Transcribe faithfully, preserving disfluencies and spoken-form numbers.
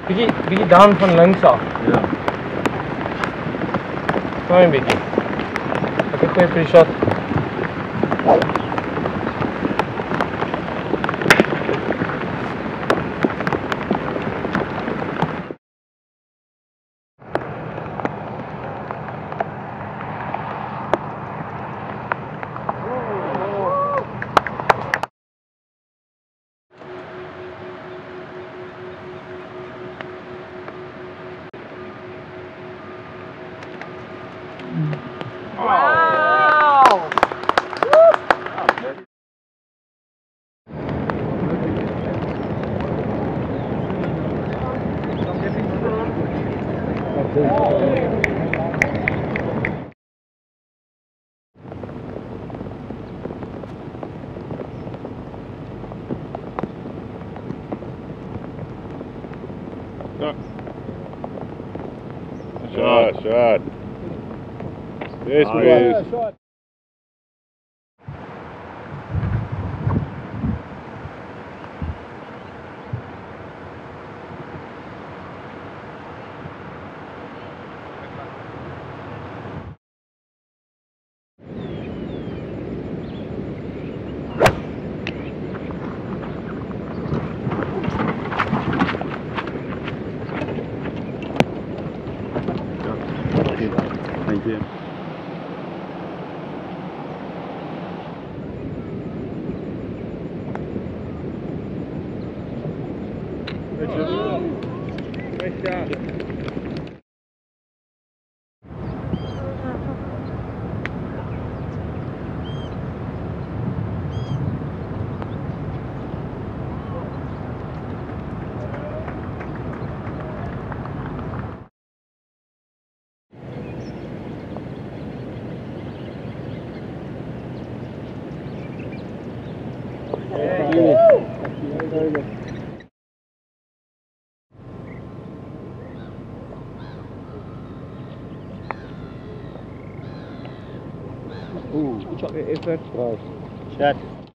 Beetje, beetje down van links af. Ja. Kom een beetje. Ek 'n goeie free shot. Wow! Shot, shot. Yes, Oh, please. yeah, shot. Thank you. Nice shot. Thank you. Very good. Ooh, good shot, effort. Shot.